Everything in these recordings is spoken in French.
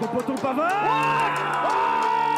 ton poton Pavard.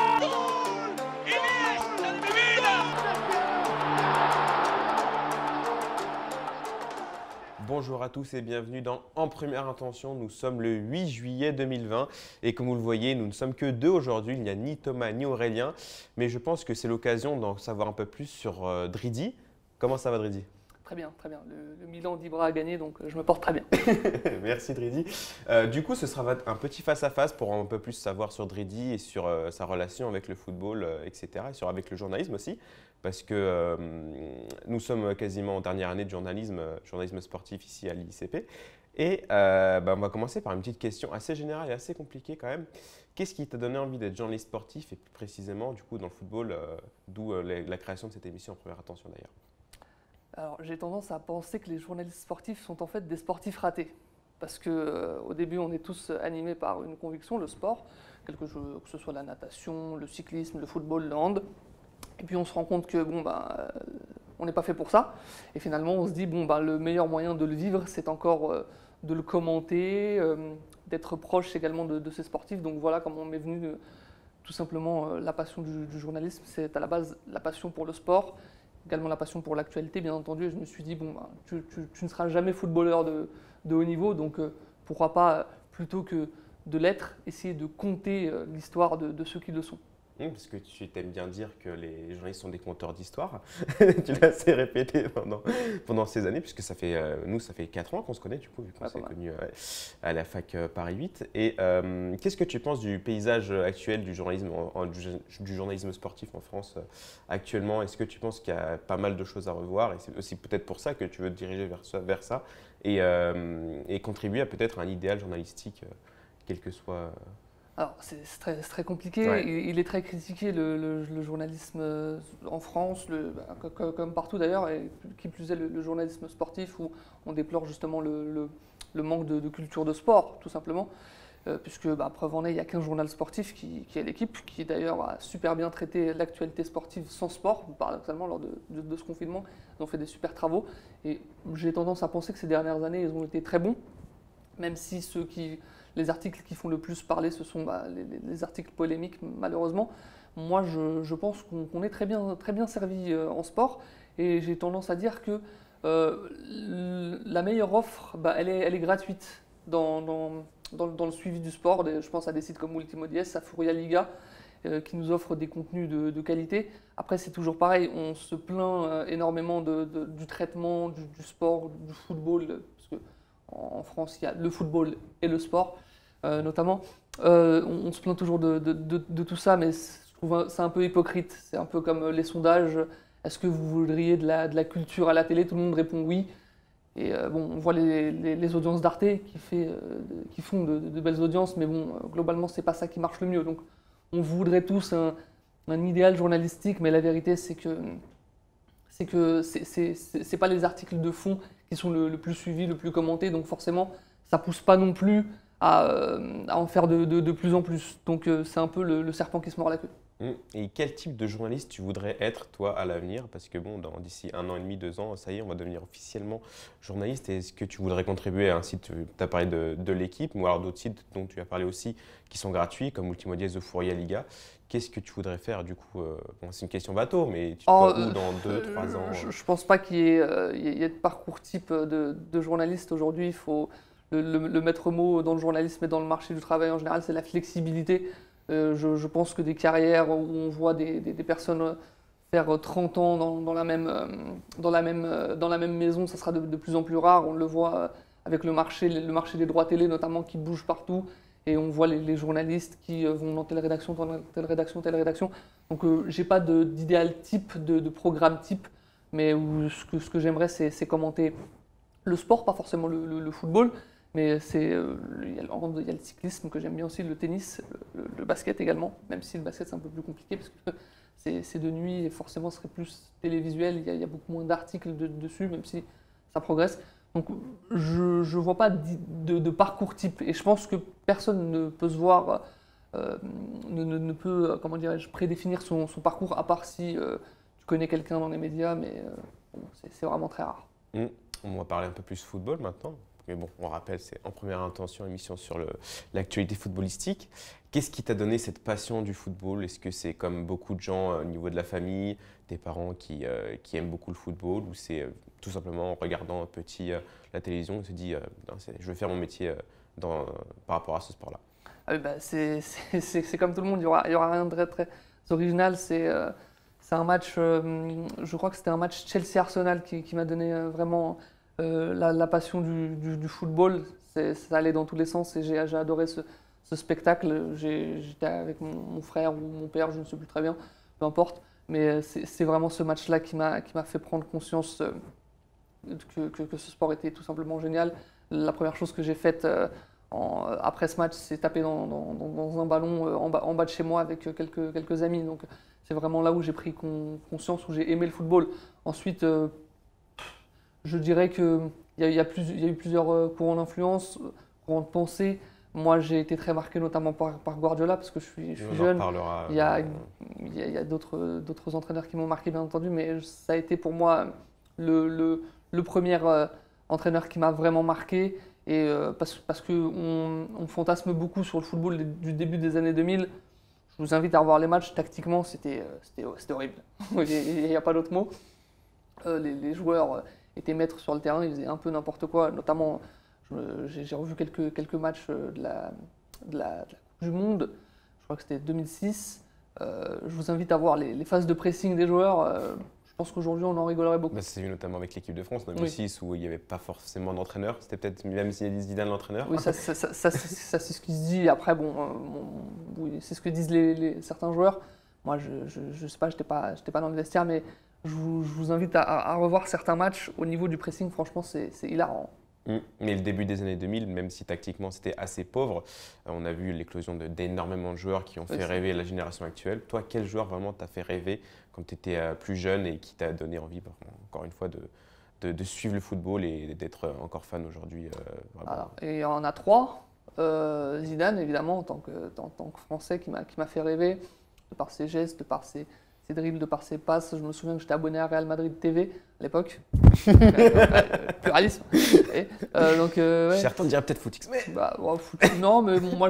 Bonjour à tous et bienvenue dans En Première Intention. Nous sommes le 8 juillet 2020 et comme vous le voyez, nous ne sommes que deux aujourd'hui. Il n'y a ni Thomas ni Aurélien, mais je pense que c'est l'occasion d'en savoir un peu plus sur Dridi. Comment ça va Dridi? Très bien, très bien. Le Milan d'Ibra a gagné, donc je me porte très bien. Merci Dridi. Du coup, ce sera un petit face-à-face pour un peu plus savoir sur Dridi et sur sa relation avec le football, etc. Et avec le journalisme aussi, parce que nous sommes quasiment en dernière année de journalisme sportif ici à l'ICP. Et on va commencer par une petite question assez générale et assez compliquée quand même. Qu'est-ce qui t'a donné envie d'être journaliste sportif et plus précisément du coup dans le football, d'où la création de cette émission En Première Intention d'ailleurs? Alors, j'ai tendance à penser que les journalistes sportifs sont en fait des sportifs ratés. Parce qu'au début, on est tous animés par une conviction, le sport, que ce soit la natation, le cyclisme, le football, le hand. Et puis on se rend compte que on n'est pas fait pour ça. Et finalement, on se dit le meilleur moyen de le vivre, c'est encore de le commenter, d'être proche également de ces sportifs. Donc voilà comment m'est venue tout simplement la passion du journalisme. C'est à la base la passion pour le sport, également la passion pour l'actualité, bien entendu. Et je me suis dit, tu ne seras jamais footballeur de haut niveau, donc pourquoi pas, plutôt que de l'être, essayer de compter l'histoire de ceux qui le sont. Parce que tu t'aimes bien dire que les journalistes sont des conteurs d'histoire. Tu l'as assez répété pendant ces années, puisque ça fait 4 ans qu'on se connaît, du coup, vu qu'on s'est connus à la fac Paris 8. Et qu'est-ce que tu penses du paysage actuel du journalisme, du journalisme sportif en France actuellement? Est-ce que tu penses qu'il y a pas mal de choses à revoir? Et c'est aussi peut-être pour ça que tu veux te diriger vers ça et contribuer à peut-être un idéal journalistique, quel que soit… Alors, c'est très compliqué. Ouais. Il est très critiqué, le journalisme en France, comme partout d'ailleurs, et qui plus est le journalisme sportif, où on déplore justement le manque de culture de sport, tout simplement. Puisque, preuve en est, il n'y a qu'un journal sportif qui est l'équipe, qui d'ailleurs a super bien traité l'actualité sportive sans sport, paradoxalement, lors de ce confinement. Ils ont fait des super travaux. Et j'ai tendance à penser que ces dernières années, ils ont été très bons, même si les articles qui font le plus parler, ce sont les articles polémiques, malheureusement. Moi, je pense qu'on est très bien servi en sport, et j'ai tendance à dire que la meilleure offre, elle est gratuite dans le suivi du sport. Je pense à des sites comme Multimodies, à Furia Liga, qui nous offrent des contenus de qualité. Après, c'est toujours pareil, on se plaint énormément du traitement du sport, du football, parce que en France, il y a le football et le sport, notamment. On se plaint toujours de tout ça, mais je trouve c'est un peu hypocrite. C'est un peu comme les sondages. Est-ce que vous voudriez de la culture à la télé? Tout le monde répond oui. Et on voit les audiences d'Arte qui font de belles audiences, mais globalement, c'est pas ça qui marche le mieux. Donc, on voudrait tous un idéal journalistique, mais la vérité, c'est que c'est pas les articles de fond qui sont le plus suivis, le plus commentés, donc forcément, ça pousse pas non plus à en faire de plus en plus. Donc c'est un peu le serpent qui se mord la queue. Et quel type de journaliste tu voudrais être, toi, à l'avenir? Parce que d'ici 1 an et demi, 2 ans, ça y est, on va devenir officiellement journaliste. Est-ce que tu voudrais contribuer à un site, tu as parlé de l'équipe, ou alors d'autres sites dont tu as parlé aussi, qui sont gratuits, comme Multimodies ou Furia Liga? Qu'est-ce que tu voudrais faire du coup? C'est une question bateau, mais tu te vois où dans 2-3 ans? Je ne pense pas qu'il y ait de parcours type de journaliste aujourd'hui. Il faut le maître mot dans le journalisme et dans le marché du travail en général, c'est la flexibilité. Je pense que des carrières où on voit des personnes faire 30 ans dans la même maison, ça sera de plus en plus rare. On le voit avec le marché des droits télé notamment, qui bouge partout. Et on voit les journalistes qui vont dans telle rédaction, telle rédaction, telle rédaction. Donc j'ai pas d'idéal type, de programme type, mais ce que j'aimerais, c'est commenter le sport, pas forcément le football, mais il y a le cyclisme que j'aime bien aussi, le tennis, le basket également, même si le basket c'est un peu plus compliqué parce que c'est de nuit et forcément ce serait plus télévisuel, il y a beaucoup moins d'articles dessus, même si ça progresse. Donc je ne vois pas de parcours type, et je pense que personne ne peut se voir, ne peut, comment dirais-je, prédéfinir son parcours, à part si tu connais quelqu'un dans les médias, mais c'est vraiment très rare. On va parler un peu plus football maintenant. mais bon, on rappelle, c'est en première intention, émission sur l'actualité footballistique. Qu'est-ce qui t'a donné cette passion du football? Est-ce que c'est comme beaucoup de gens au niveau de la famille, tes parents qui aiment beaucoup le football, ou c'est tout simplement en regardant petit la télévision, on se dit non, je veux faire mon métier par rapport à ce sport-là? Ah oui, bah, c'est comme tout le monde, il y aura rien de très, très original. C'est un match, je crois que c'était un match Chelsea-Arsenal qui m'a donné vraiment la passion du football. Ça allait dans tous les sens et j'ai adoré ce spectacle. J'étais avec mon frère ou mon père, je ne sais plus très bien, peu importe. Mais c'est vraiment ce match-là qui m'a fait prendre conscience que ce sport était tout simplement génial. La première chose que j'ai faite après ce match, c'est taper dans un ballon en bas de chez moi avec quelques amis. Donc c'est vraiment là où j'ai pris conscience, où j'ai aimé le football. Ensuite, je dirais qu'il y a eu plusieurs courants d'influence, courants de pensée. Moi, j'ai été très marqué notamment par Guardiola parce que je suis jeune. Il y a d'autres entraîneurs qui m'ont marqué, bien entendu, mais ça a été pour moi le premier entraîneur qui m'a vraiment marqué. Et parce qu'on fantasme beaucoup sur le football du début des années 2000. Je vous invite à revoir les matchs. Tactiquement, c'était horrible. Il n'y a pas d'autre mot. Les joueurs étaient maîtres sur le terrain, ils faisaient un peu n'importe quoi. Notamment, j'ai revu quelques matchs de la Coupe du Monde. Je crois que c'était 2006. Je vous invite à voir les phases de pressing des joueurs. Je pense qu'aujourd'hui, on en rigolerait beaucoup. Bah, c'est vu notamment avec l'équipe de France en 2006 où il n'y avait pas forcément d'entraîneur. C'était peut-être même Zidane l'entraîneur. Oui, ça c'est ce qui se dit. Après, oui, c'est ce que disent certains joueurs. Moi, je sais pas, j'étais pas dans le vestiaire, mais je vous invite à revoir certains matchs. Au niveau du pressing, franchement, c'est hilarant. Mais le début des années 2000, même si tactiquement c'était assez pauvre, on a vu l'éclosion d'énormément de joueurs qui ont fait rêver la génération actuelle. Toi, quel joueur vraiment t'a fait rêver quand tu étais plus jeune et qui t'a donné envie, encore une fois, de suivre le football et d'être encore fan aujourd'hui? Et il y en a trois. Zidane, évidemment, en tant que Français, qui m'a fait rêver, de par ses gestes, de par ses dribbles, de par ses passes. Je me souviens que j'étais abonné à Real Madrid TV à l'époque. Pluralisme. Certains diraient peut-être Footix. Non, mais moi,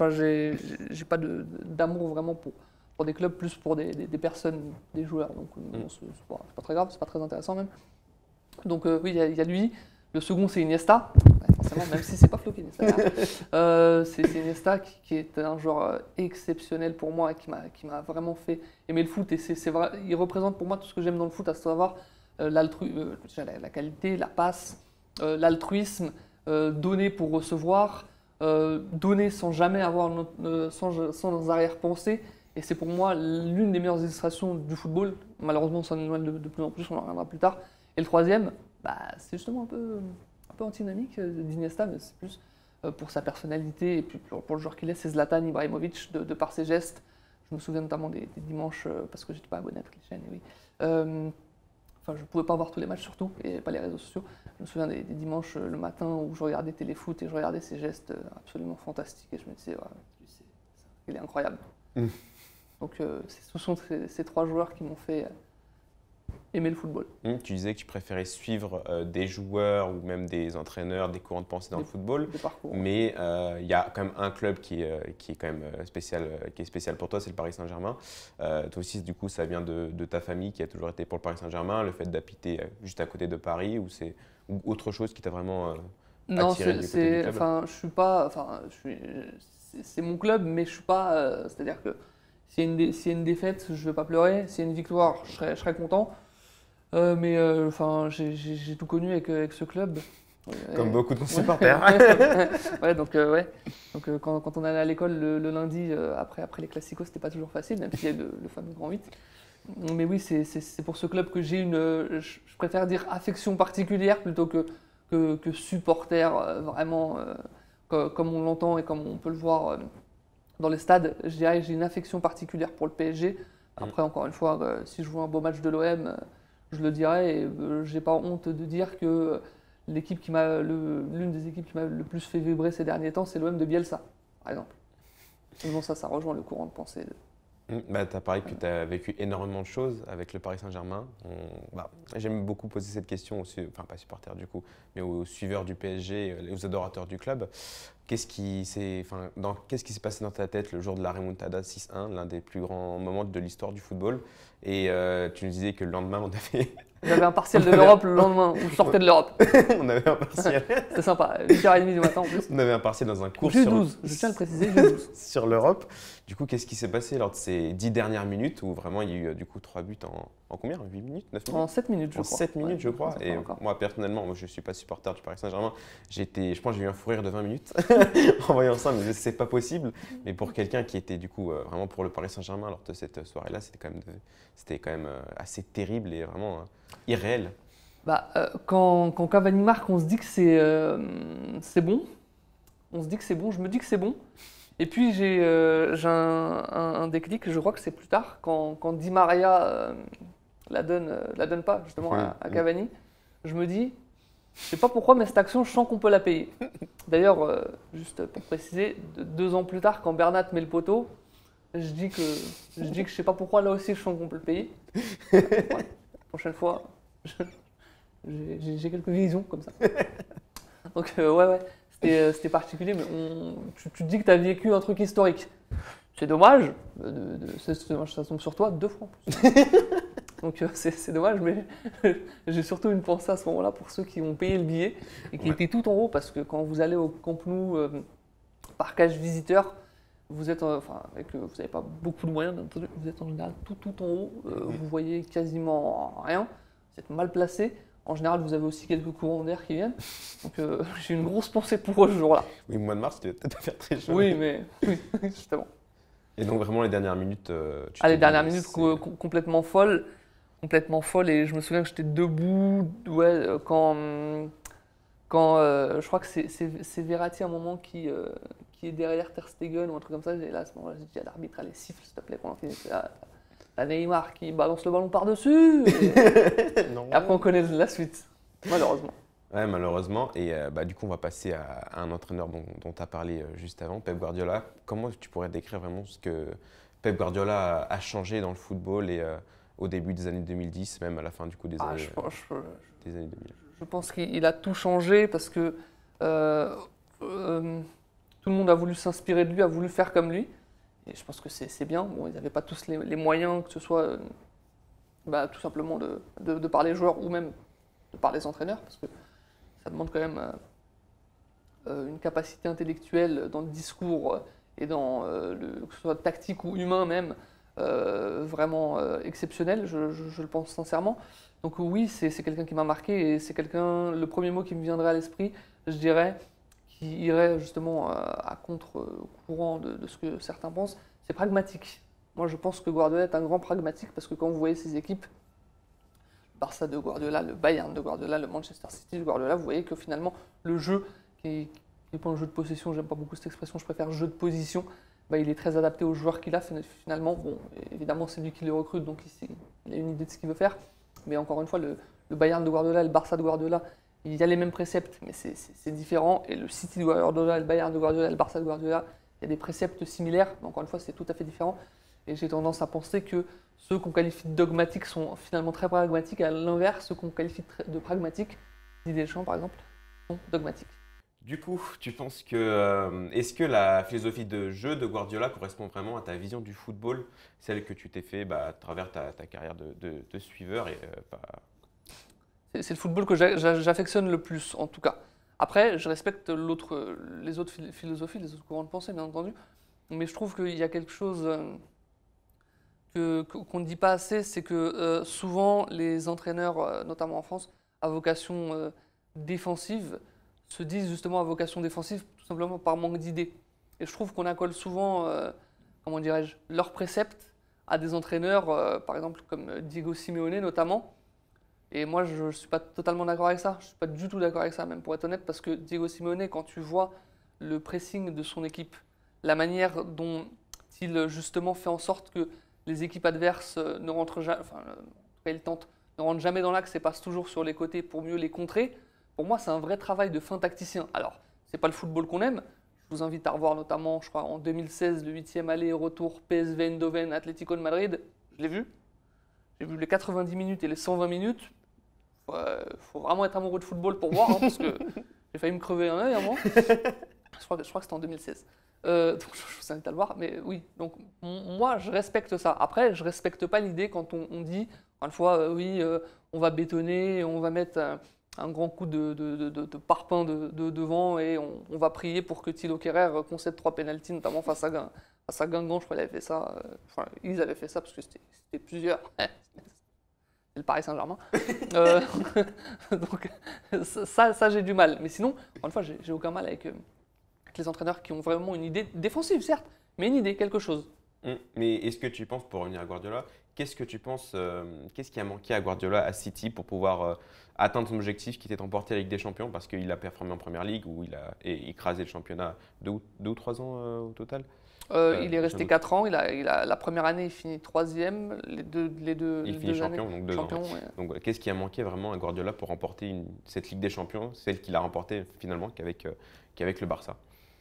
j'ai pas d'amour vraiment pour des clubs, plus pour des personnes, des joueurs. Donc, c'est pas très grave, c'est pas très intéressant même. Donc, oui, il y a lui. Le second, c'est Iniesta. Forcément, même si c'est pas Flo Iniesta. C'est Iniesta qui est un joueur exceptionnel pour moi et qui m'a vraiment fait aimer le foot. Et c'est vrai, il représente pour moi tout ce que j'aime dans le foot, à savoir la qualité, la passe, l'altruisme, donner pour recevoir, donner sans jamais avoir sans arrière-pensée. Et c'est pour moi l'une des meilleures illustrations du football. Malheureusement, ça nous éloigne de plus en plus, on en reviendra plus tard. Et le troisième, c'est justement un peu antinomique d'Iniesta, mais c'est plus pour sa personnalité et puis pour le joueur qu'il est, c'est Zlatan Ibrahimovic, de par ses gestes. Je me souviens notamment des dimanches, parce que je n'étais pas abonné à toutes les chaînes, oui. Je ne pouvais pas voir tous les matchs surtout, et pas les réseaux sociaux. Je me souviens des dimanches le matin où je regardais Téléfoot et je regardais ses gestes absolument fantastiques et je me disais, il est incroyable. Donc ce sont ces trois joueurs qui m'ont fait aimer le football. Tu disais que tu préférais suivre des joueurs ou même des entraîneurs, des courants de pensée dans le football. Des parcours. Mais il y a quand même un club qui est quand même spécial, qui est spécial pour toi, c'est le Paris Saint-Germain. Toi aussi, du coup, ça vient de ta famille qui a toujours été pour le Paris Saint-Germain, le fait d'habiter juste à côté de Paris, ou autre chose qui t'a vraiment attiré du côté du club? Je suis pas, c'est mon club, mais je suis pas. C'est-à-dire que s'il y a une défaite, je vais pas pleurer. S'il y a une victoire, je serai content. J'ai tout connu avec ce club. Comme beaucoup de nos supporters. Donc quand on allait à l'école le lundi, après les classicos, c'était pas toujours facile, même s'il y a le fameux Grand 8. Mais oui, c'est pour ce club que j'ai je préfère dire affection particulière plutôt que supporter, vraiment, comme on l'entend et comme on peut le voir dans les stades. Je dirais que j'ai une affection particulière pour le PSG. Après, encore une fois, si je vois un beau match de l'OM, je le dirais, et j'ai pas honte de dire que l'une des équipes qui m'a le plus fait vibrer ces derniers temps, c'est l'OM de Bielsa, par exemple. Sinon ça rejoint le courant de pensée Bah, tu as parlé que tu as vécu énormément de choses avec le Paris Saint-Germain. J'aime beaucoup poser cette question enfin pas supporters du coup, mais aux suiveurs du PSG et aux adorateurs du club. Qu'est-ce qui s'est passé dans ta tête le jour de la remontada 6-1, l'un des plus grands moments de l'histoire du football? Et tu nous disais que le lendemain, J'avais un partiel de l'Europe le lendemain, où je sortais de l'Europe. on avait un partiel. C'était sympa, 8h30 du matin en plus. On avait un partiel dans un cours G12, je tiens à le préciser, G12. sur l'Europe. Du coup, qu'est-ce qui s'est passé lors de ces 10 dernières minutes où vraiment il y a eu du coup 3 buts en combien? 8 minutes? 9 minutes? En 7 minutes, je En crois. 7 minutes, je crois. Et encore. moi, personnellement, je ne suis pas supporter du Paris Saint-Germain. Je pense que j'ai eu un fou rire de 20 minutes en voyant ça, mais c'est pas possible. Mais pour quelqu'un qui était du coup vraiment pour le Paris Saint-Germain lors de cette soirée-là, c'était quand même assez terrible et vraiment irréel. Quand Cavani marque, on se dit que c'est bon. On se dit que c'est bon, je me dis que c'est bon. Et puis j'ai un déclic, je crois que c'est plus tard, quand Di Maria la donne pas justement à Cavani. Je me dis, je sais pas pourquoi, mais cette action, je sens qu'on peut la payer. D'ailleurs, juste pour préciser, 2 ans plus tard, quand Bernat met le poteau, je dis que je sais pas pourquoi, là aussi, je sens qu'on peut le payer. Ouais. Prochaine fois, j'ai quelques visions comme ça. Donc ouais. C'était particulier, mais tu te dis que tu as vécu un truc historique. C'est dommage, ça tombe sur toi 2 fois en plus. Donc c'est dommage, mais j'ai surtout une pensée à ce moment-là pour ceux qui ont payé le billet et qui étaient tout en haut, parce que quand vous allez au Camp Nou, parcage visiteur, vous êtes, avec vous n'avez pas beaucoup de moyens, vous êtes en général tout en haut, vous voyez quasiment rien, vous êtes mal placé. En général, vous avez aussi quelques courants d'air qui viennent. Donc, j'ai une grosse pensée pour eux ce jour-là. Oui, au mois de mars, tu vas peut-être faire très chaud. Oui, justement. Et donc, vraiment, les dernières minutes. Les dernières minutes complètement folles. Et je me souviens que j'étais debout quand je crois que c'est Verratti à un moment qui est derrière Ter Stegen ou un truc comme ça. Et là, à ce moment-là, j'ai dit à l'arbitre, allez, siffle, s'il te plaît, qu'on finisse. La Neymar qui balance le ballon par-dessus. Et après, on connaît la suite, malheureusement. Ouais, malheureusement. Et du coup, on va passer à un entraîneur dont tu as parlé juste avant, Pep Guardiola. Comment tu pourrais décrire vraiment ce que Pep Guardiola a changé dans le football et au début des années 2010, même à la fin du coup des années 2000? Je pense qu'il a tout changé parce que tout le monde a voulu s'inspirer de lui, a voulu faire comme lui. Et je pense que c'est bien. Bon, ils n'avaient pas tous les moyens, que ce soit tout simplement de par les joueurs ou même de par les entraîneurs, parce que ça demande quand même une capacité intellectuelle dans le discours et dans que ce soit tactique ou humain même, vraiment exceptionnelle, je le pense sincèrement. Donc oui, c'est quelqu'un qui m'a marqué et c'est le premier mot qui me viendrait à l'esprit, je dirais, qui irait justement à contre-courant de ce que certains pensent, c'est pragmatique. Moi, je pense que Guardiola est un grand pragmatique parce que quand vous voyez ses équipes, le Barça de Guardiola, le Bayern de Guardiola, le Manchester City de Guardiola, vous voyez que finalement, le jeu, qui n'est pas un jeu de possession, j'aime pas beaucoup cette expression, je préfère jeu de position, il est très adapté aux joueurs qu'il a finalement. Bon, évidemment, c'est lui qui les recrute, donc il a une idée de ce qu'il veut faire. Mais encore une fois, le Bayern de Guardiola et le Barça de Guardiola, il y a les mêmes préceptes, mais c'est différent. Et le City de Guardiola, le Bayern de Guardiola, le Barça de Guardiola, il y a des préceptes similaires, mais encore une fois, c'est tout à fait différent. Et j'ai tendance à penser que ceux qu'on qualifie de dogmatiques sont finalement très pragmatiques, et à l'inverse, ceux qu'on qualifie de pragmatiques, Didier Deschamps par exemple, sont dogmatiques. Du coup, tu penses que est-ce que la philosophie de jeu de Guardiola correspond vraiment à ta vision du football, celle que tu t'es fait à travers ta carrière de suiveur C'est le football que j'affectionne le plus, en tout cas. Après, je respecte les autres philosophies, les autres courants de pensée, bien entendu. Mais je trouve qu'il y a quelque chose qu'on ne dit pas assez, c'est que souvent, les entraîneurs, notamment en France, à vocation défensive, se disent justement à vocation défensive tout simplement par manque d'idées. Et je trouve qu'on accole souvent, comment dirais-je, leurs préceptes à des entraîneurs, par exemple comme Diego Simeone notamment. Et moi, je ne suis pas totalement d'accord avec ça. Je ne suis pas du tout d'accord avec ça, même pour être honnête, parce que Diego Simeone, quand tu vois le pressing de son équipe, la manière dont il justement fait en sorte que les équipes adverses ne rentrent jamais, ne rentrent jamais dans l'axe et passent toujours sur les côtés pour mieux les contrer, pour moi, c'est un vrai travail de fin tacticien. Alors, ce n'est pas le football qu'on aime. vous invite à revoir notamment, je crois, en 2016, le 8e aller-retour PSV Eindhoven, Atlético de Madrid. Je l'ai vu. J'ai vu les 90 minutes et les 120 minutes. Faut vraiment être amoureux de football pour voir, parce que j'ai failli me crever un œil à moi. Je crois que c'était en 2016. Donc je vous invite à le voir. Mais oui, donc moi, je respecte ça. Après, je respecte pas l'idée quand on dit, encore une fois, on va bétonner, on va mettre un grand coup de parpaing devant et on va prier pour que Thilo Kehrer concède 3 pénaltys, notamment face à Guingamp. Je crois qu'il avait fait ça. Ils avaient fait ça parce que c'était plusieurs. C'est le Paris Saint-Germain. Donc ça j'ai du mal. Mais sinon, encore une fois, j'ai aucun mal avec les entraîneurs qui ont vraiment une idée défensive, certes, mais une idée, quelque chose. Mais est-ce que tu penses, pour revenir à Guardiola, qu'est-ce que tu penses, qu'est-ce qui a manqué à Guardiola à City pour pouvoir atteindre son objectif qui était d'emporter la Ligue des Champions, parce qu'il a performé en Première Ligue où il a écrasé le championnat 2 ou 3 ans au total? Il est resté 4 ans. La première année, il finit 3e. Il finit champion, années, donc 2 ans. ouais. Donc qu'est-ce qui a manqué vraiment à Guardiola pour remporter cette Ligue des Champions, celle qu'il a remportée finalement qu'avec le Barça?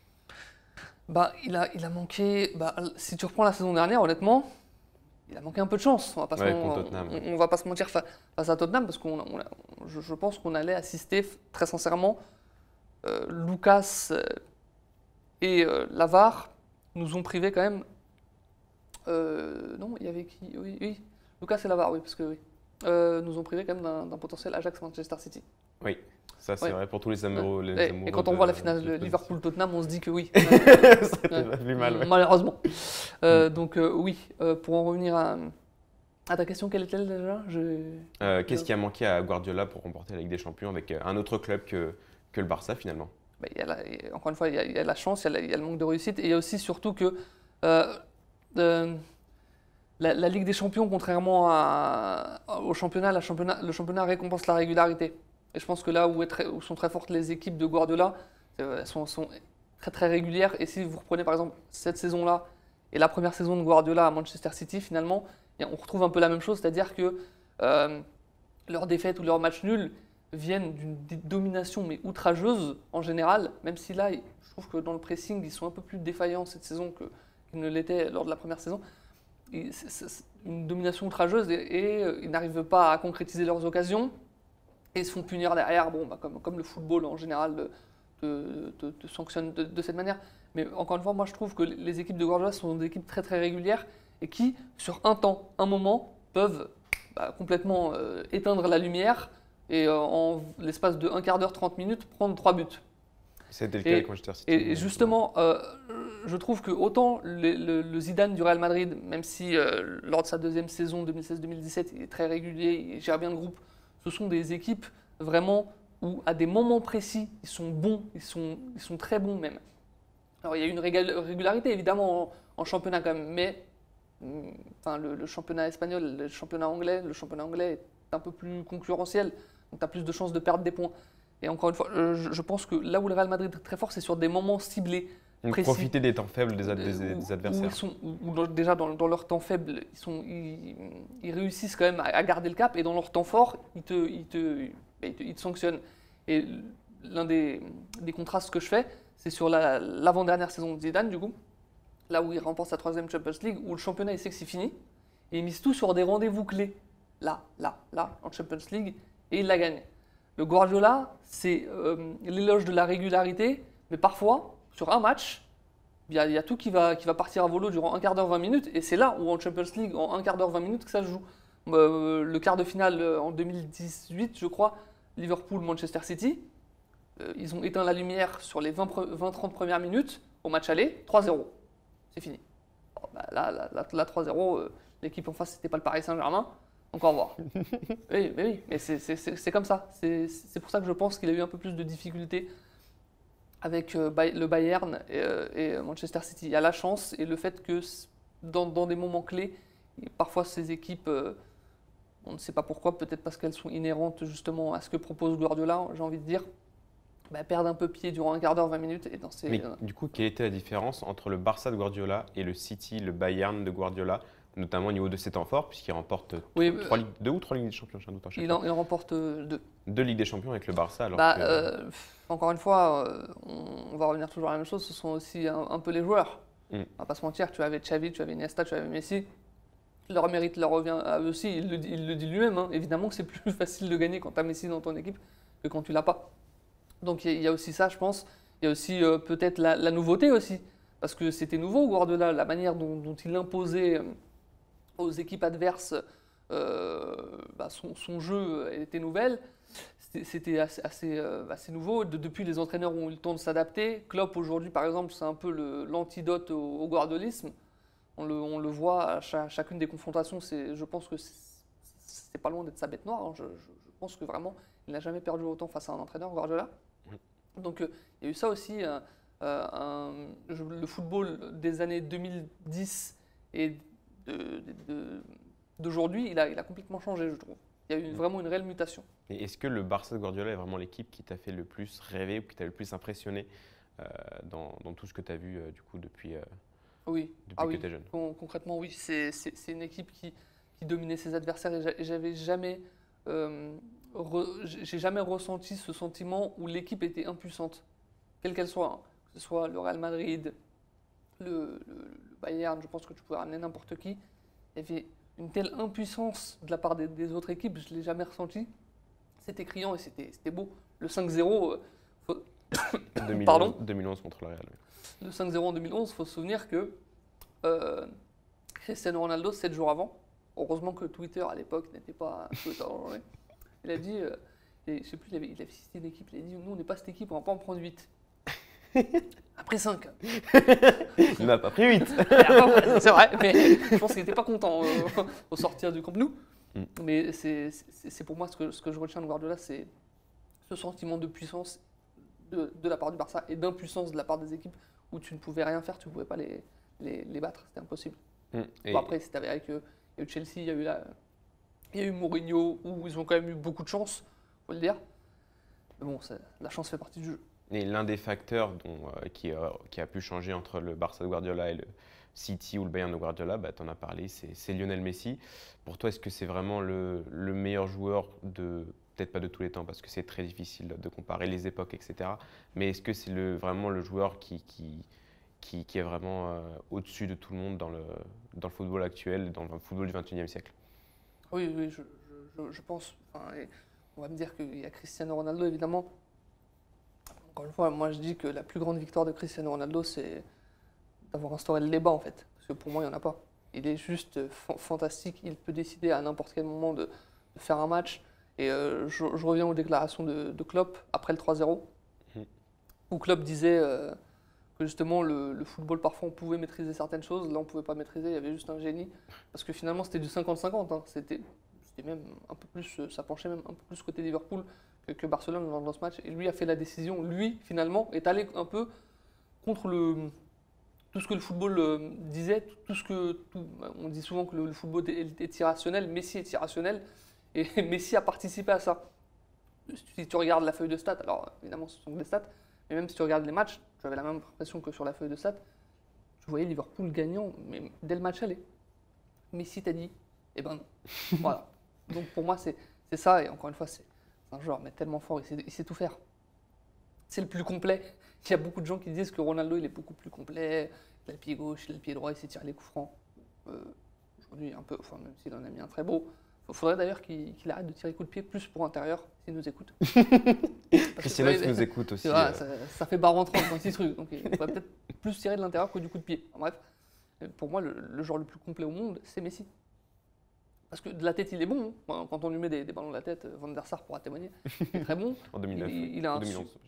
Il a manqué. Si tu reprends la saison dernière, honnêtement, il a manqué un peu de chance. On va pas se mentir face à Tottenham, parce que je pense qu'on allait assister, très sincèrement, Lucas et Lavar nous ont privé quand même. Non, il y avait qui? Oui. Lucas et Lavar, oui, parce que oui. Nous ont privé quand même d'un potentiel Ajax-Manchester City. Oui, ça c'est vrai pour tous les amoureux. Et quand on voit la finale de Liverpool-Tottenham, on se dit que oui. C'était pas plus mal. Ouais. Malheureusement. Donc oui, pour en revenir à ta question, quelle était-elle déjà? Qu'est-ce qui a manqué à Guardiola pour remporter la Ligue des Champions avec un autre club que le Barça finalement? Encore une fois, il y a la chance, il y a le manque de réussite, et il y a aussi surtout que la Ligue des Champions, contrairement au championnat, le championnat récompense la régularité. Et je pense que là où sont très fortes les équipes de Guardiola, elles sont très très régulières. Et si vous reprenez par exemple cette saison-là et la première saison de Guardiola à Manchester City, finalement, on retrouve un peu la même chose, c'est-à-dire que leurs défaites ou leurs matchs nuls viennent d'une domination mais outrageuse en général, même si là, je trouve que dans le pressing, ils sont un peu plus défaillants cette saison qu'ils ne l'étaient lors de la première saison. C'est une domination outrageuse et ils n'arrivent pas à concrétiser leurs occasions et se font punir derrière, comme le football en général te sanctionne de cette manière. Mais encore une fois, moi je trouve que les équipes de Guardiola sont des équipes très très régulières et qui, sur un moment, peuvent complètement éteindre la lumière et en l'espace de 1 quart d'heure, 30 minutes, prendre 3 buts. C'était le cas avec Manchester City. Et justement, je trouve que autant le Zidane du Real Madrid, même si lors de sa deuxième saison 2016-2017, il est très régulier, il gère bien le groupe, ce sont des équipes vraiment où à des moments précis, ils sont bons, ils sont très bons même. Alors il y a une régularité évidemment en championnat quand même, mais le championnat espagnol, le championnat anglais est un peu plus concurrentiel, donc tu as plus de chances de perdre des points. Et encore une fois, je pense que là où le Real Madrid est très fort, c'est sur des moments ciblés, précis. Profiter des temps faibles des adversaires. Déjà dans leur temps faible, ils réussissent quand même à garder le cap, et dans leur temps fort, ils te sanctionnent. Et l'un des contrastes que je fais, c'est sur l'avant-dernière saison de Zidane, du coup, là où il remporte sa 3e Champions League, où le championnat il sait que c'est fini, et il mise tout sur des rendez-vous clés, là, en Champions League, et il la gagne. Le Guardiola, c'est l'éloge de la régularité, mais parfois, sur un match, il y a tout qui va partir à volo durant 1 quart d'heure, 20 minutes, et c'est là où en Champions League, en 1 quart d'heure, 20 minutes, que ça se joue. Le quart de finale en 2018, je crois, Liverpool-Manchester City, ils ont éteint la lumière sur les 20-30 premières minutes, au match aller, 3-0. C'est fini. Là, 3-0, l'équipe en face, c'était pas le Paris Saint-Germain. Donc au revoir. Oui, mais c'est comme ça. C'est pour ça que je pense qu'il a eu un peu plus de difficultés avec le Bayern et Manchester City. Il y a la chance et le fait que dans des moments clés, parfois ces équipes, on ne sait pas pourquoi, peut-être parce qu'elles sont inhérentes justement à ce que propose Guardiola, j'ai envie de dire, perdent un peu pied durant 1 quart d'heure, 20 minutes. Et Mais du coup, quelle était la différence entre le Barça de Guardiola et le City, le Bayern de Guardiola, notamment au niveau de ses temps forts, puisqu'il remporte Oui, 2 ou 3 Ligues des Champions, j'ai un doute à chaque il fois. en remporte 2. 2 Ligues des Champions avec le Barça, alors Bah, que... encore une fois, on va revenir toujours à la même chose, ce sont aussi un peu les joueurs. On va pas se mentir, tu avais Xavi, tu avais Iniesta, tu avais Messi. Leur mérite leur revient à eux aussi, il le dit lui-même. Hein. Évidemment que c'est plus facile de gagner quand tu as Messi dans ton équipe que quand tu l'as pas. Donc il y a aussi ça, je pense. Il y a aussi peut-être la nouveauté aussi. Parce que c'était nouveau, Guardiola, la manière dont il imposait aux équipes adverses son jeu était nouvelle. C'était assez nouveau. Depuis, les entraîneurs ont eu le temps de s'adapter. Klopp, aujourd'hui, par exemple, c'est un peu l'antidote au guardiolisme. On le voit à chacune des confrontations. Je pense que c'est pas loin d'être sa bête noire. Hein. Je pense que vraiment, il n'a jamais perdu autant face à un entraîneur, Guardiola. Donc, il y a eu ça aussi. Le football des années 2010 et d'aujourd'hui, il a complètement changé, je trouve. Il y a eu vraiment une réelle mutation. Et est-ce que le Barça de Guardiola est vraiment l'équipe qui t'a fait le plus rêver ou qui t'a le plus impressionné dans tout ce que tu as vu du coup depuis que tu es jeune? Concrètement, oui. C'est une équipe qui dominait ses adversaires et j'avais jamais, j'ai jamais ressenti ce sentiment où l'équipe était impuissante, quelle qu'elle soit. Hein. Que ce soit le Real Madrid, le Bayern, je pense que tu pouvais ramener n'importe qui. Il y avait une telle impuissance de la part des autres équipes, je ne l'ai jamais ressenti. C'était criant et c'était beau. Le 5-0, 2011 contre le Real. Le 5-0 en 2011, il faut se souvenir que Cristiano Ronaldo, 7 jours avant, heureusement que Twitter à l'époque n'était pas Twitter, il a dit, je sais plus, il avait cité une équipe, il a dit nous on n'est pas cette équipe, on ne va pas en prendre 8. Après 5. Il n'a pas pris 8. C'est vrai, mais je pense qu'il n'était pas content au sortir du Camp Nou. Mais c'est pour moi ce que je retiens de Guardiola, c'est ce sentiment de puissance de la part du Barça et d'impuissance de la part des équipes où tu ne pouvais rien faire, tu ne pouvais pas les battre, c'était impossible. Bon, après, c'est avéré qu'il y a eu Chelsea, il y a eu Mourinho, où ils ont quand même eu beaucoup de chance, il faut le dire. Mais bon, la chance fait partie du jeu. Et l'un des facteurs qui a pu changer entre le Barça de Guardiola et le City ou le Bayern de Guardiola, tu en as parlé, c'est Lionel Messi. Pour toi, est-ce que c'est vraiment le meilleur joueur peut-être pas de tous les temps, parce que c'est très difficile de comparer les époques, etc. Mais est-ce que c'est vraiment le joueur qui est vraiment au-dessus de tout le monde dans le football actuel, dans le football du XXIe siècle? Oui, je pense. On va me dire qu'il y a Cristiano Ronaldo, évidemment. Encore une fois, moi je dis que la plus grande victoire de Cristiano Ronaldo, c'est d'avoir instauré le débat en fait. Parce que pour moi, il n'y en a pas. Il est juste fantastique. Il peut décider à n'importe quel moment de faire un match. Et je reviens aux déclarations de Klopp après le 3-0, où Klopp disait que justement le football, parfois on pouvait maîtriser certaines choses, là on ne pouvait pas maîtriser, il y avait juste un génie. Parce que finalement c'était du 50-50. Hein. C'était même un peu plus, ça penchait même un peu plus côté Liverpool que Barcelone dans ce match. Et lui a fait la décision, lui finalement est allé un peu contre tout ce que le football disait, on dit souvent que le football est irrationnel, Messi est irrationnel, et Messi a participé à ça. Si tu regardes la feuille de stats, alors évidemment ce sont des stats, mais même si tu regardes les matchs, tu avais la même impression que sur la feuille de stats, tu voyais Liverpool gagnant, mais dès le match aller. Messi t'a dit, eh ben non. Voilà. Donc pour moi c'est ça, et encore une fois c'est un joueur mais tellement fort, il sait tout faire. C'est le plus complet. Il y a beaucoup de gens qui disent que Ronaldo il est beaucoup plus complet, il a le pied gauche, il a le pied droit, il sait tirer les coups francs. Aujourd'hui un peu, enfin même s'il en a mis un très beau. Il faudrait d'ailleurs qu'il arrête de tirer coup de pied plus pour intérieur, s'il nous écoute. Cristiano qui nous écoute aussi. Vrai, ça fait barre rentrante dans ces trucs, donc il faudrait peut-être plus tirer de l'intérieur que du coup de pied. En bref, pour moi, le joueur le plus complet au monde, c'est Messi. Parce que de la tête, il est bon. Hein. Quand on lui met des ballons de la tête, Van der Sar pourra témoigner. Il est très bon. En 2009. Il a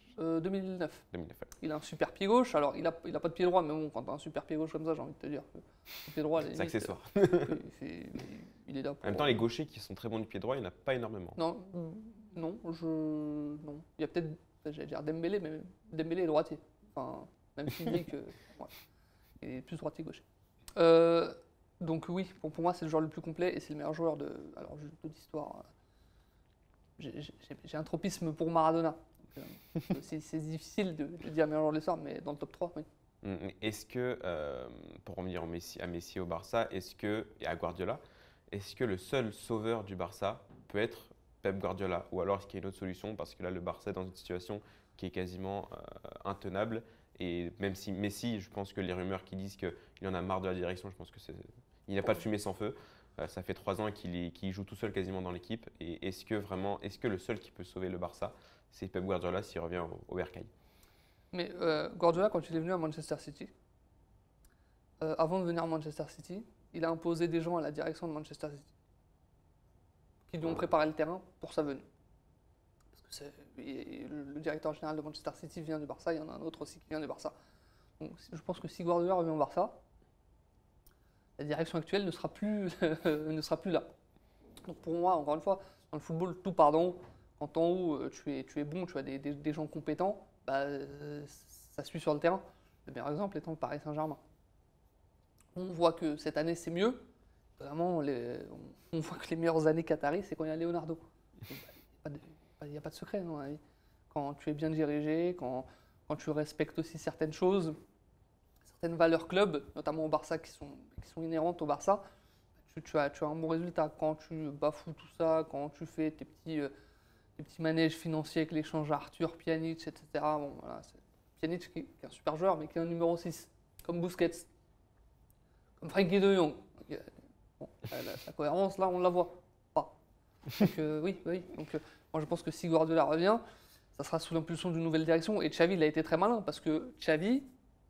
2009. Il a un super pied gauche. Alors, il a pas de pied droit, mais bon, quand tu as un super pied gauche comme ça, j'ai envie de te dire que le pied droit, c'est accessoire. Il est là pour... En même temps, les gauchers qui sont très bons du pied droit, il n'y en a pas énormément. Non. Il y a peut-être, j'allais dire Dembélé, mais Dembélé est droitier. Enfin, même s'il dit que... Ouais, il est plus droitier-gaucher. Donc oui, pour moi, c'est le joueur le plus complet et c'est le meilleur joueur de... Alors, juste de l'histoire, j'ai un tropisme pour Maradona. C'est difficile de dire meilleur joueur de l'histoire, mais dans le top 3, oui. Est-ce que, pour revenir à Messi et au Barça, et à Guardiola, est-ce que le seul sauveur du Barça peut être Pep Guardiola? Ou alors est-ce qu'il y a une autre solution? Parce que là, le Barça est dans une situation qui est quasiment intenable. Et même si Messi, je pense que les rumeurs qui disent qu'il en a marre de la direction, je pense il n'a pas de fumée sans feu. Ça fait 3 ans qu'il joue tout seul quasiment dans l'équipe. Et est-ce que le seul qui peut sauver le Barça, c'est Pep Guardiola s'il revient au Bercail? Mais Guardiola, quand il est venu à Manchester City, avant de venir à Manchester City, il a imposé des gens à la direction de Manchester City qui lui ont préparé le terrain pour sa venue. Parce que le directeur général de Manchester City vient du Barça, il y en a un autre aussi qui vient du Barça. Donc, je pense que si Guardiola revient au Barça, la direction actuelle ne sera plus, ne sera plus là. Donc pour moi, encore une fois, dans le football, tout pardon, quand en haut tu es bon, tu as des gens compétents, bah, ça suit sur le terrain. Le meilleur exemple étant le Paris Saint-Germain. On voit que cette année c'est mieux. Vraiment, on voit que les meilleures années qataris, c'est quand il y a Leonardo. Il n'y a pas de secret, non, à mon avis. Quand tu es bien dirigé, quand tu respectes aussi certaines choses, certaines valeurs club, notamment au Barça, qui sont inhérentes au Barça, tu as un bon résultat. Quand tu bafoues tout ça, quand tu fais tes petits manèges financiers avec l'échange à Arthur, Pjanic, etc. Bon, voilà, Pjanic qui est un super joueur, mais qui est un numéro 6, comme Busquets, comme Frenkie de Jong. Bon, la cohérence, là, on la voit pas. Donc, oui. Donc, moi, je pense que si Guardiola revient, ça sera sous l'impulsion d'une nouvelle direction. Et Xavi, il a été très malin, parce que Xavi,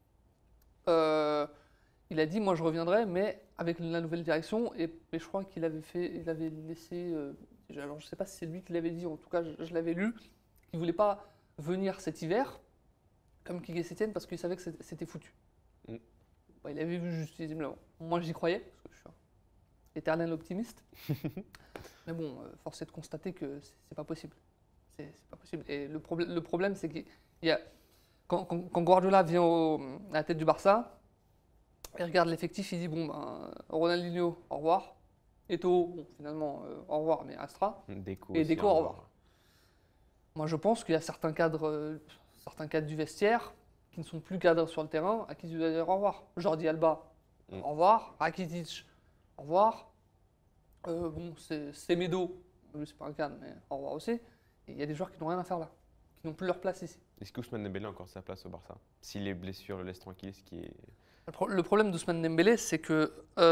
il a dit, moi, je reviendrai, mais avec la nouvelle direction. Mais je crois qu'il avait laissé... alors, je ne sais pas si c'est lui qui l'avait dit, en tout cas, je l'avais lu, qu'il ne voulait pas venir cet hiver, comme Quique Setién, parce qu'il savait que c'était foutu. Bah, il avait vu juste, visiblement. Moi, j'y croyais, parce que je suis un éternel optimiste. Mais bon, force est de constater que c'est pas possible. C'est pas possible. Et le problème, c'est qu'il y a... Quand Guardiola vient à la tête du Barça, il regarde l'effectif, il dit, bon, ben, Ronaldinho, au revoir. Eto'o, bon, finalement, au revoir, mais Astra. Deco, au revoir. Moi, je pense qu'il y a certains cadres du vestiaire qui ne sont plus cadres sur le terrain, à qui tu dois dire au revoir. Jordi Alba, au revoir. Rakitic, au revoir. Bon, c'est Semedo, lui, c'est pas un cadre, mais au revoir aussi. Et il y a des joueurs qui n'ont rien à faire là, qui n'ont plus leur place ici. Est-ce qu'Ousmane Dembélé a encore sa place au Barça? Si les blessures le laissent tranquille, ce qui est... Le problème d'Ousmane Dembélé, c'est que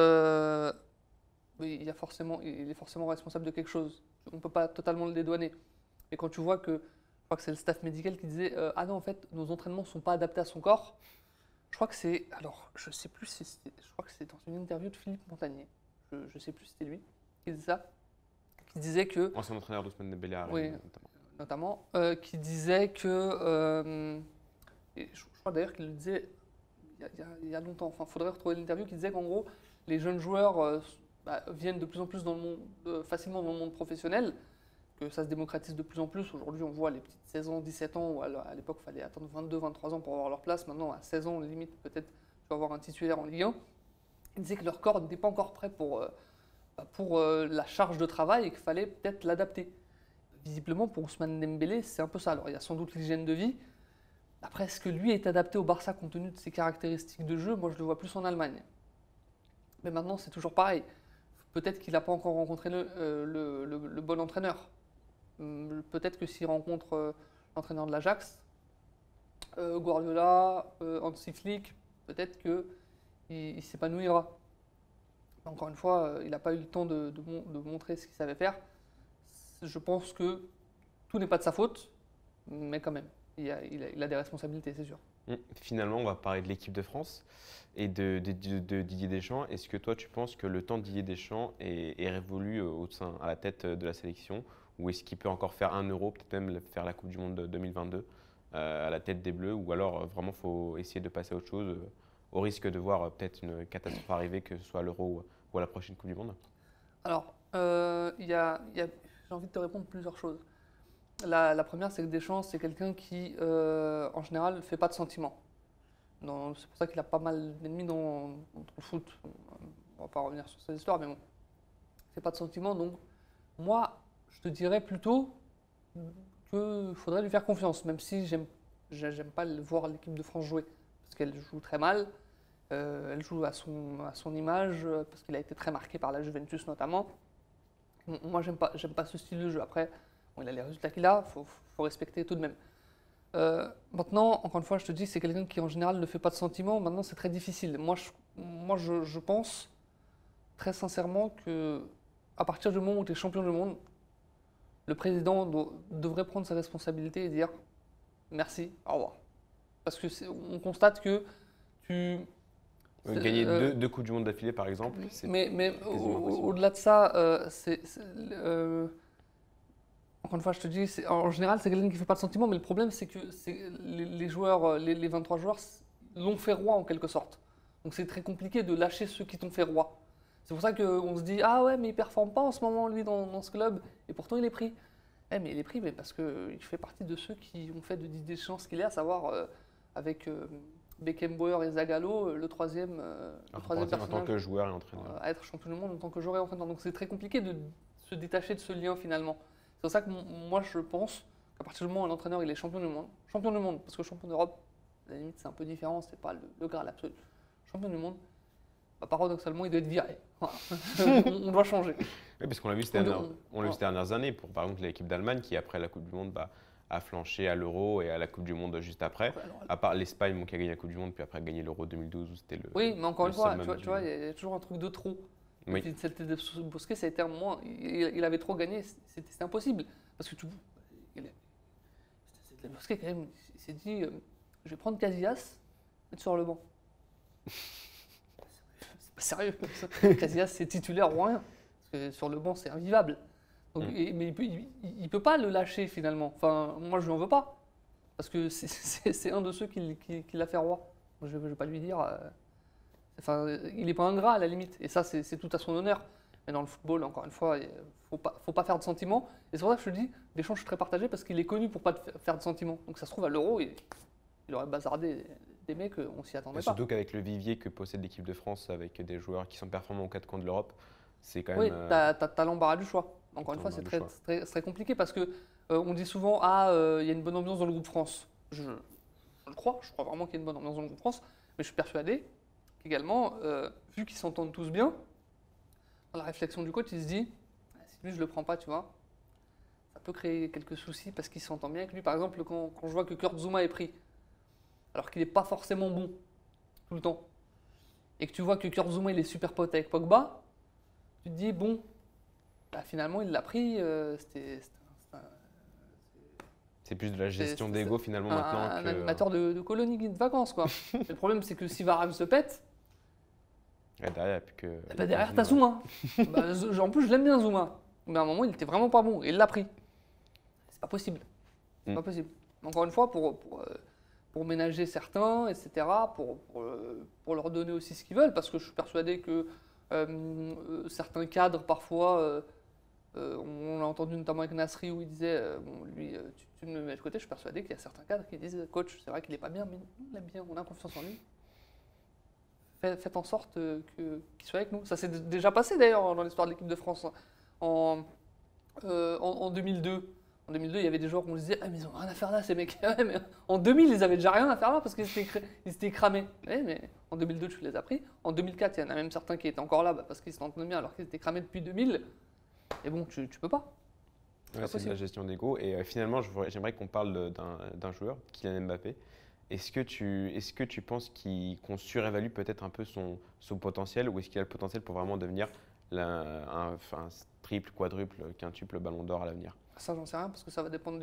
oui, il est forcément responsable de quelque chose. On ne peut pas totalement le dédouaner. Mais quand tu vois que, je crois que c'est le staff médical qui disait ah non, en fait, nos entraînements ne sont pas adaptés à son corps. Je crois que c'est, alors je sais plus si je crois que c'est dans une interview de Philippe Montagnier. Je sais plus si c'était lui qui disait ça. Qui disait que... Ancien entraîneur d'Ousmane Dembélé à oui, Rennes, notamment. Qui disait que... et je crois d'ailleurs qu'il le disait il y a longtemps. Enfin, il faudrait retrouver l'interview qui disait qu'en gros, les jeunes joueurs viennent de plus en plus facilement dans le monde professionnel, que ça se démocratise de plus en plus. Aujourd'hui, on voit les petites 16 ans, 17 ans, où à l'époque, il fallait attendre 22, 23 ans pour avoir leur place. Maintenant, à 16 ans, limite, peut-être, tu vas avoir un titulaire en Ligue 1. Ils disaient que leur corps n'était pas encore prêt pour la charge de travail et qu'il fallait peut-être l'adapter. Visiblement, pour Ousmane Dembélé, c'est un peu ça. Alors, il y a sans doute l'hygiène de vie. Après, est-ce que lui est adapté au Barça compte tenu de ses caractéristiques de jeu? Moi, je le vois plus en Allemagne. Mais maintenant, c'est toujours pareil. Peut-être qu'il n'a pas encore rencontré le bon entraîneur. Peut-être que s'il rencontre l'entraîneur de l'Ajax, Guardiola, Hansi Flick, peut-être qu'il s'épanouira. Encore une fois, il n'a pas eu le temps de montrer ce qu'il savait faire. Je pense que tout n'est pas de sa faute, mais quand même, il a des responsabilités, c'est sûr. Finalement, on va parler de l'équipe de France et de Didier Deschamps. Est-ce que toi, tu penses que le temps de Didier Deschamps est révolu à la tête de la sélection? Ou est-ce qu'il peut encore faire un Euro, peut-être même faire la Coupe du Monde 2022 à la tête des Bleus? Ou alors, vraiment, il faut essayer de passer à autre chose au risque de voir peut-être une catastrophe arriver, que ce soit à l'Euro ou à la prochaine Coupe du Monde? Alors, j'ai envie de te répondre plusieurs choses. La première, c'est que Deschamps, c'est quelqu'un qui, en général, ne fait pas de sentiments. C'est pour ça qu'il a pas mal d'ennemis dans le foot. On va pas revenir sur cette histoire, mais bon. Il ne fait pas de sentiments, donc moi, je te dirais plutôt qu'il faudrait lui faire confiance, même si j'aime pas voir l'équipe de France jouer. parce qu'elle joue très mal. Elle joue à son image, parce qu'il a été très marqué par la Juventus notamment. Moi, j'aime pas ce style de jeu. Après, bon, il a les résultats qu'il a, faut respecter tout de même. Maintenant, encore une fois, je te dis, c'est quelqu'un qui en général ne fait pas de sentiments. Maintenant, c'est très difficile. Moi, je pense très sincèrement que à partir du moment où tu es champion du monde, le président devrait prendre ses responsabilités et dire merci, au revoir. Parce que on constate que tu Gagner deux Coupes du Monde d'affilée, par exemple, c'est mais quasiment au-delà de ça, encore une fois, je te dis, en général, c'est quelqu'un qui ne fait pas de sentiments, mais le problème, c'est que les joueurs, les 23 joueurs l'ont fait roi en quelque sorte. Donc c'est très compliqué de lâcher ceux qui t'ont fait roi. C'est pour ça qu'on se dit, ah ouais, mais il ne performe pas en ce moment, lui, dans ce club, et pourtant il est pris. Mais il est pris parce qu'il fait partie de ceux qui ont fait de Didier Deschamps ce qu'il est, à savoir avec Beckenbauer et Zagallo, le troisième personnage en tant que joueur et entraîneur. À être champion du monde en tant que joueur et entraîneur. Donc c'est très compliqué de se détacher de ce lien finalement. C'est pour ça que moi je pense qu'à partir du moment où un entraîneur il est champion du monde, parce que champion d'Europe, à la limite c'est un peu différent, c'est pas le Graal absolu. Champion du monde, paradoxalement il doit être viré. Voilà. On doit changer. Oui, parce qu'on l'a vu ces dernières années, pour par exemple l'équipe d'Allemagne qui après la Coupe du Monde a flanché à l'Euro et à la Coupe du Monde juste après. Ouais, alors, à part l'Espagne qui a gagné la Coupe du Monde puis après a gagné l'Euro 2012 où c'était le. Oui, mais encore une fois, tu vois, il y a toujours un truc de trop. Oui. C'était de Bosquet, ça a été un moment, il avait trop gagné, c'était impossible. Parce que Bosquet, quand même, il s'est dit je vais prendre Casillas, mettre sur le banc. C'est pas sérieux. Casillas, c'est titulaire ou rien. Parce que sur le banc, c'est invivable. Donc, mais il peut pas le lâcher finalement. Enfin, moi, je lui en veux pas. Parce que c'est un de ceux qui l'a fait roi. Je vais pas lui dire. Enfin, il n'est pas ingrat à la limite, et ça c'est tout à son honneur. Mais dans le football, encore une fois, il ne faut pas faire de sentiments. Et c'est pour ça que je te dis, Deschamps, je suis très partagé parce qu'il est connu pour ne pas faire de sentiments. Donc ça se trouve à l'Euro, il aurait bazardé des mecs, on s'y attendait pas. Surtout qu'avec le vivier que possède l'équipe de France, avec des joueurs qui sont performants aux 4 coins de l'Europe, c'est quand même… Oui, tu as l'embarras du choix. Encore une fois, c'est très compliqué parce que on dit souvent, il y a une bonne ambiance dans le groupe France. Je crois vraiment qu'il y a une bonne ambiance dans le groupe France, mais je suis persuadé également, vu qu'ils s'entendent tous bien, dans la réflexion du coach, il se dit si lui je le prends pas, tu vois, ça peut créer quelques soucis parce qu'il s'entend bien avec lui. Par exemple, quand je vois que Kurt Zouma est pris, alors qu'il n'est pas forcément bon tout le temps, et que tu vois que Kurt Zouma il est super pote avec Pogba, tu te dis bon, finalement il l'a pris, c'est plus de la gestion d'ego finalement maintenant. Un animateur de colonie de vacances quoi. Le problème c'est que si Varane se pète, et derrière, derrière t'as Zouma. En plus je l'aime bien Zouma. Mais à un moment il était vraiment pas bon et il l'a pris. C'est pas possible. C'est pas possible. Encore une fois pour ménager certains, etc. Pour leur donner aussi ce qu'ils veulent, parce que je suis persuadé que certains cadres parfois, on l'a entendu notamment avec Nasri où il disait lui tu me mets de côté, je suis persuadé qu'il y a certains cadres qui disent coach c'est vrai qu'il n'est pas bien mais on l'aime bien, on a confiance en lui. Faites en sorte qu'il soit avec nous. Ça s'est déjà passé d'ailleurs dans l'histoire de l'équipe de France. En 2002. En 2002, il y avait des joueurs qu'on se disait mais ils n'ont rien à faire là ces mecs. Ouais, mais en 2000, ils avaient déjà rien à faire là parce qu'ils étaient cramés. Ouais, mais en 2002, tu les as pris. En 2004, il y en a même certains qui étaient encore là parce qu'ils s'entendaient bien alors qu'ils étaient cramés depuis 2000. Et bon, tu peux pas. C'est de la gestion d'ego. Et finalement, j'aimerais qu'on parle d'un joueur, Kylian Mbappé. Est-ce que tu penses qu'on surévalue peut-être un peu son potentiel, ou est-ce qu'il a le potentiel pour vraiment devenir un triple, quadruple, quintuple ballon d'or à l'avenir? Ça, j'en sais rien parce que ça va dépendre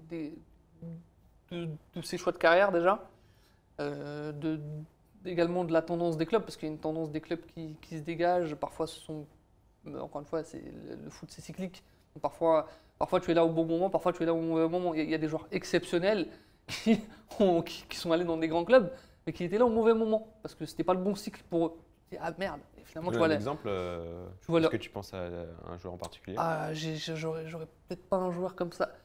de ses choix de carrière déjà, également de la tendance des clubs, parce qu'il y a une tendance des clubs qui se dégage. Parfois, encore une fois, le foot c'est cyclique. Donc parfois tu es là au bon moment, parfois tu es là au mauvais moment. Il y a des joueurs exceptionnels qui sont allés dans des grands clubs, mais qui étaient là au mauvais moment, parce que c'était pas le bon cycle pour eux. Ah merde, et finalement tu vois l'exemple, est-ce que tu penses à un joueur en particulier? J'aurais peut-être pas un joueur comme ça.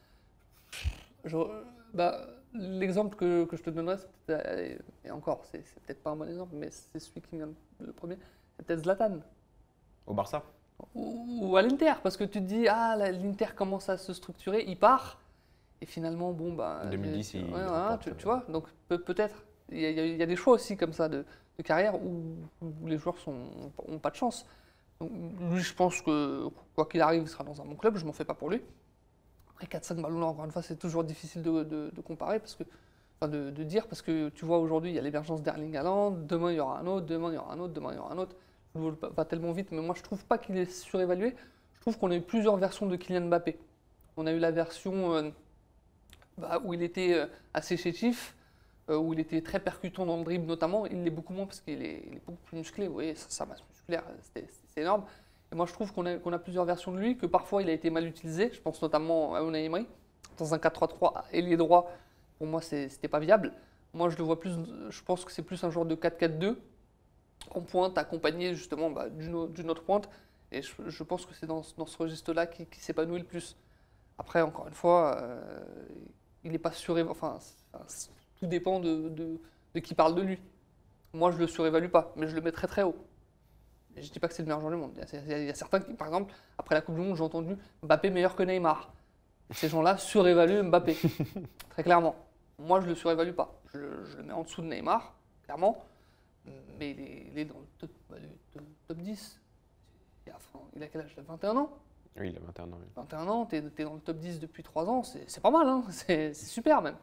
L'exemple que je te donnerais, et encore, c'est peut-être pas un bon exemple, mais c'est celui qui vient le premier, c'est peut-être Zlatan. Au Barça? Ou à l'Inter, parce que tu te dis, l'Inter commence à se structurer, il part, et finalement, 2010, tu vois, donc peut-être. y a des choix aussi comme ça de carrière où les joueurs n'ont pas de chance. Donc, lui, je pense que quoi qu'il arrive, il sera dans un bon club, je m'en fais pas pour lui. Après 4-5 ballons d'or, encore une fois, c'est toujours difficile de comparer, de dire, parce que tu vois, aujourd'hui, il y a l'émergence d'Erling Haaland, demain il y aura un autre, demain il y aura un autre, demain il y aura un autre. Le football va tellement vite, mais moi je trouve pas qu'il est surévalué. Je trouve qu'on a eu plusieurs versions de Kylian Mbappé. On a eu la version où il était assez chétif, où il était très percutant dans le dribble notamment. Il l'est beaucoup moins parce qu'il est beaucoup plus musclé. Vous voyez, sa masse musculaire, c'est énorme. Et moi je trouve qu'on a plusieurs versions de lui, que parfois il a été mal utilisé. Je pense notamment à Unai Emery. Dans un 4-3-3, ailier droit, pour moi c'était pas viable. Moi je le vois plus, je pense que c'est plus un joueur de 4-4-2, en pointe, accompagné justement d'une autre pointe. Et je pense que c'est dans ce registre-là qu'il s'épanouit le plus. Après, encore une fois, il n'est pas surévalué. Enfin, tout dépend de qui parle de lui. Moi, je ne le surévalue pas, mais je le mets très très haut. Et je ne dis pas que c'est le meilleur joueur du monde. Il y a certains qui, par exemple, après la Coupe du Monde, j'ai entendu Mbappé meilleur que Neymar. Ces gens-là surévaluent Mbappé, très clairement. Moi, je ne le surévalue pas. Je le mets en dessous de Neymar, clairement. Mais il est dans le top 10. Il a quel âge? Il a 21 ans? Oui, il a 21 ans. Oui. 21 ans, tu es dans le top 10 depuis 3 ans, c'est pas mal, hein, c'est super même.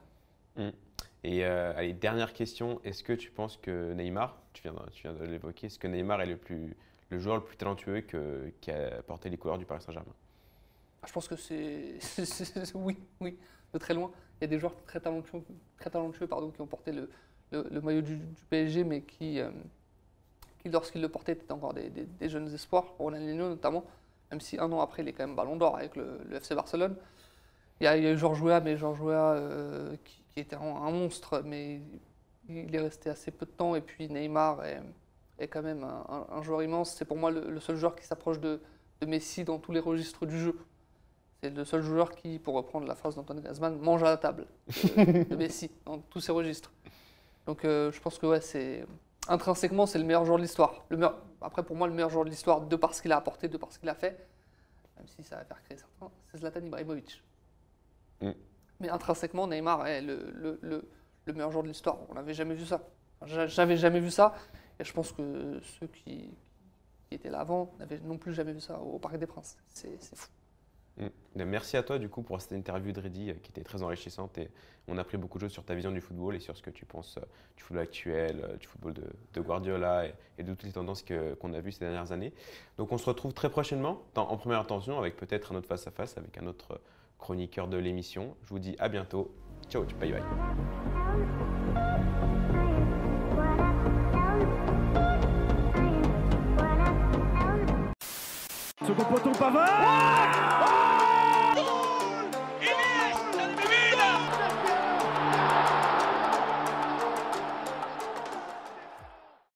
Et allez, dernière question, est-ce que tu penses que Neymar, tu viens de l'évoquer, est-ce que Neymar est le joueur le plus talentueux qui a porté les couleurs du Paris Saint-Germain? Je pense que oui, de très loin. Il y a des joueurs très talentueux qui ont porté le maillot du PSG, mais qui lorsqu'ils le portaient, étaient encore des jeunes espoirs, Ronaldinho notamment, même si un an après, il est quand même ballon d'or avec le FC Barcelone. Il y a eu Georges Weah, mais Georges Weah qui était un monstre, mais il est resté assez peu de temps. Et puis Neymar est quand même un joueur immense. C'est pour moi le seul joueur qui s'approche de Messi dans tous les registres du jeu. C'est le seul joueur qui, pour reprendre la phrase d'Antoine Griezmann, mange à la table de Messi dans tous ses registres. Donc je pense que ouais, intrinsèquement, c'est le meilleur joueur de l'histoire. Après, pour moi, le meilleur joueur de l'histoire, de par ce qu'il a apporté, de par ce qu'il a fait, même si ça va faire créer certains, c'est Zlatan Ibrahimovic. Mais intrinsèquement, Neymar est le meilleur joueur de l'histoire. On n'avait jamais vu ça. J'avais jamais vu ça. Et je pense que ceux qui étaient là avant n'avaient non plus jamais vu ça au Parc des Princes. C'est fou. Merci à toi du coup pour cette interview de Reddy qui était très enrichissante et on a appris beaucoup de choses sur ta vision du football et sur ce que tu penses du football actuel, du football de Guardiola et de toutes les tendances qu'on a vues ces dernières années. Donc on se retrouve très prochainement en première intention avec peut-être un autre face-à-face avec un autre chroniqueur de l'émission. Je vous dis à bientôt. Ciao, bye bye. Second poteau Pavard.